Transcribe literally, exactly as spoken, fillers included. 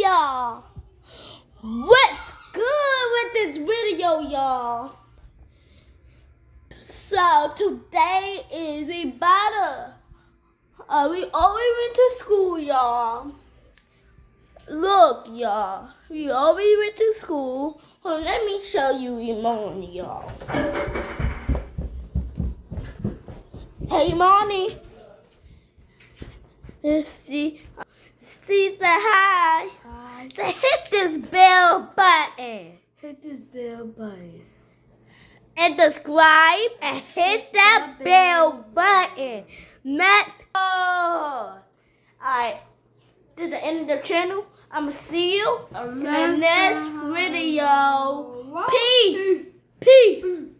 y'all? What's good with this video, y'all? So today is we about to, uh, we always went to school, y'all. Look, y'all, we always went to school. Hold on, let me show you Imani, y'all. Hey, Imani. Let's see. See, say hi. Hi. Say hit this bell button. Hit this bell button. And subscribe and hit that bell button. Let's go. Alright. To the end of the channel. I'ma see you in the next video. Peace. Peace.